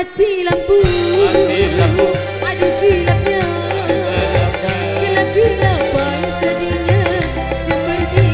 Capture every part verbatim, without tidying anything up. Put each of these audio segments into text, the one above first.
Mati lampu, Mati lampu, aduh gelapnya, gelap-gelap jadinya seperti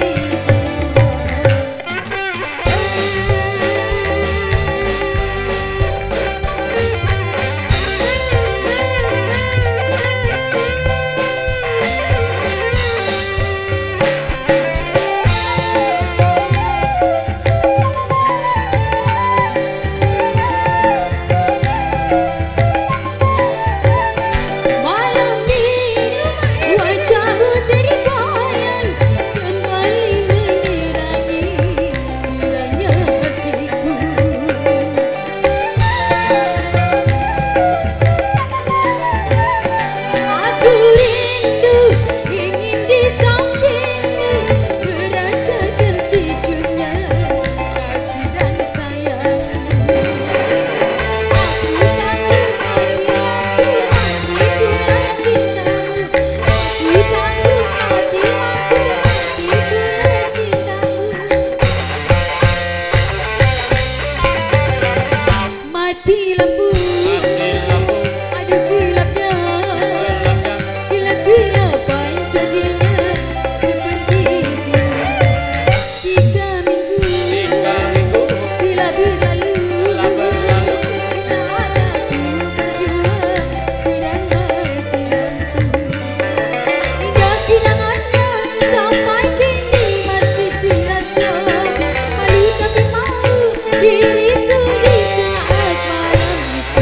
mati lampu, aduh gelapnya, gelap-gelap jadinya seperti siang. Tiga minggu telah berlalu, kita ada berdua sedang mati lampu. Indah kenangannya sampai kini masih terasa. Malu tapi mau diriku di saat malam itu.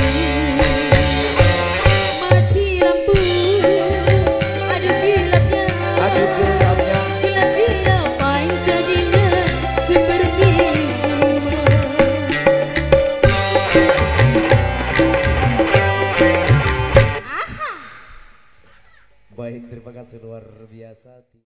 Mati lampu, aduh gelapnya, gelap-gelap jadinya seperti semua. Baik, terima kasih luar biasa.